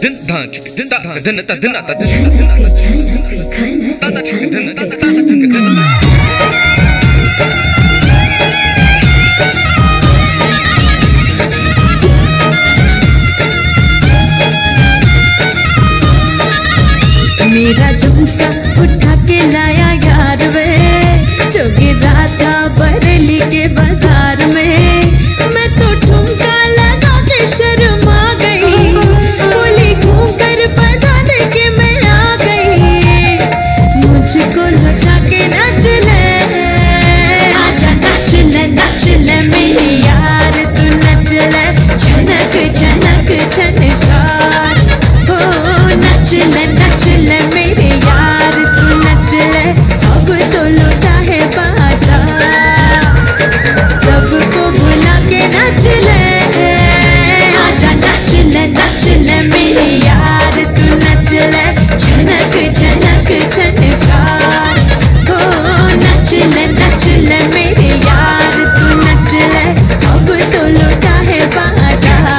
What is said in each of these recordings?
मेरा झुमका उठा के लाया यार वे, जो गिरा था बरेली के बाजार में। मैं तो ठुमका लगा के शर्मा गई, बोली घूम कर बता दे के मैं आ गई। मुझको लचा के नच ले, आजा नच ले मेरी यार, तू नच ले झनक झनक झनकार। हो नच ले मेरे यार, तू नच ले अब तो लौटा है बाजार। सबको भुला के नच ले, आजा नच ले मेरे यार, तू नच ले झनक झनक झनकार। हो नच ले मेरे यार, तू नच ले अब तो लौटा है बाजार।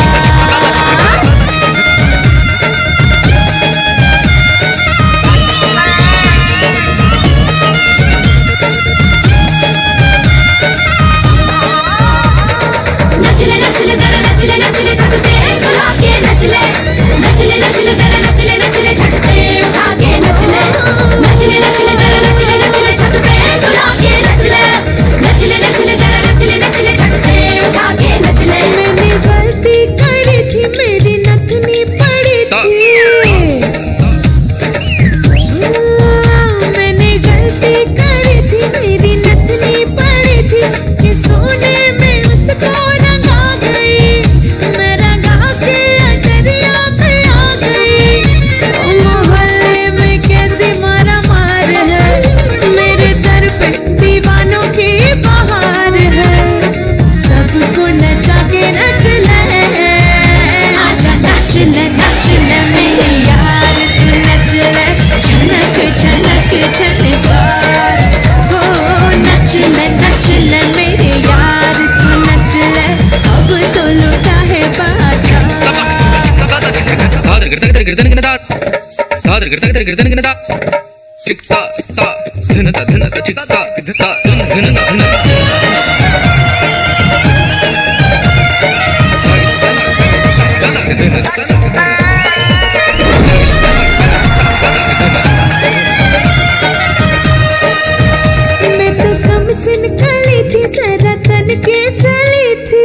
मैं तो कम सिन काली थी, जरा तन के चली थी।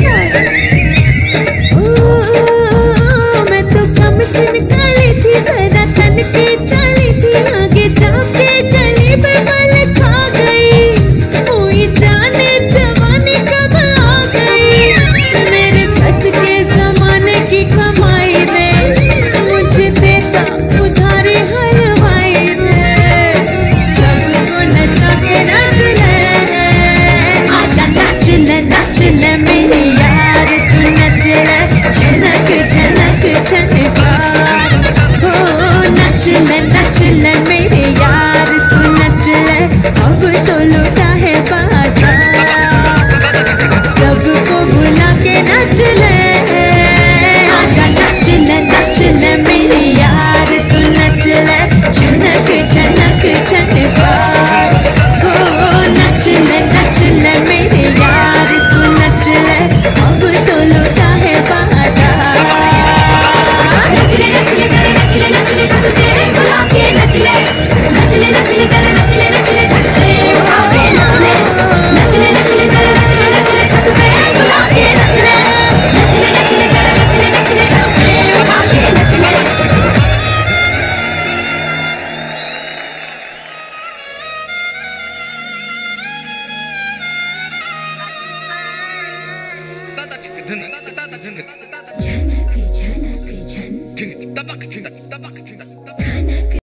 मैं तो कम सिन काली थी, जरा तन के चली थी। आगे जाके गली पे बल खा गई, कोई जाने जवानी कब आ गई। मेरे सच के जमाने की कमाई ने मुझे देता उधारी हलवाई ने। सबको नचा के नच ले, आजा नच ले मेरी यार, तू नच ले झनक झनक झनकार। हो नच ले मेरे यार, तू नच ले अब तो लौटा है बाजार। सबको भुला के नच ले, आजा नच ले मेरे यार, तू नच ले झनक झनक झनकार। हो नच ले मेरे यार, तू नच ले अब तो लौटा है बाजार। नच ले झट से बुला के नच ले, नच ले जरा नच ले झट से उठा के नच ले, नच ले जरा नच ले झट से बुला के नच ले, नच ले जरा नच ले झट से उठा के नच ले। झनक झनक झनक